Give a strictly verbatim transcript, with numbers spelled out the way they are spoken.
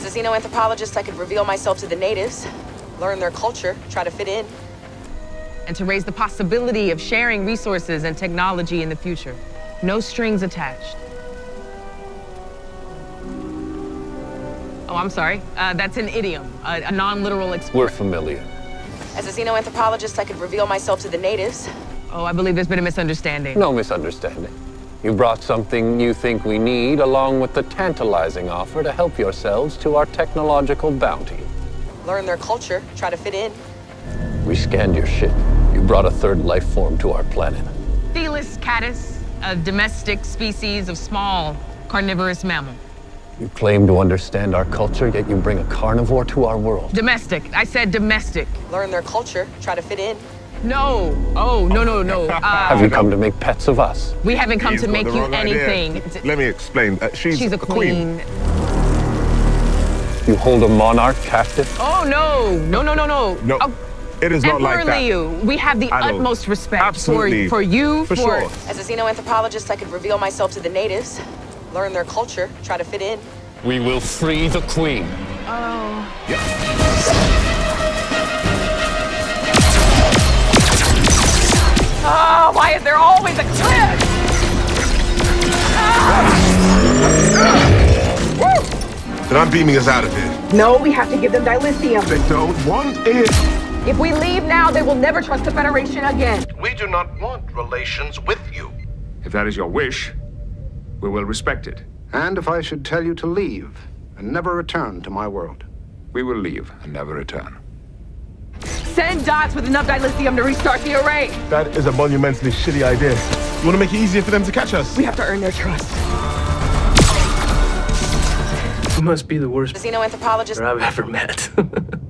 As a xenoanthropologist, I could reveal myself to the natives, learn their culture, try to fit in. And to raise the possibility of sharing resources and technology in the future. No strings attached. Oh, I'm sorry. Uh, that's an idiom, a, a non-literal expression. We're familiar. As a xenoanthropologist, I could reveal myself to the natives. Oh, I believe there's been a misunderstanding. No misunderstanding. You brought something you think we need, along with the tantalizing offer to help yourselves to our technological bounty. Learn their culture, try to fit in. We scanned your ship. You brought a third life form to our planet. Felis catus, a domestic species of small carnivorous mammal. You claim to understand our culture, yet you bring a carnivore to our world. Domestic. I said domestic. Learn their culture, try to fit in. No. Oh, no, no, no. Uh, Have you come to make pets of us? We haven't come He's to got make the you wrong anything. idea. Let me explain. Uh, she's, She's a queen. queen. You hold a monarch captive? Oh, no. No, no, no, no. No, Oh, it is not Emperor like that. Liu, we have the I know. utmost respect Absolutely. for, for you, For for... sure. As a xenoanthropologist, I could reveal myself to the natives, learn their culture, try to fit in. We will free the queen. Oh. Yeah. Oh, why is there always a cliff? Then I'm beaming us out of here. No, we have to give them dilithium. They don't want it. If we leave now, they will never trust the Federation again. We do not want relations with you. If that is your wish, we will respect it. And if I should tell you to leave and never return to my world? We will leave and never return. Send dots with enough dilithium to restart the array. That is a monumentally shitty idea. You want to make it easier for them to catch us? We have to earn their trust. You must be the worst The xenoanthropologist I've ever met.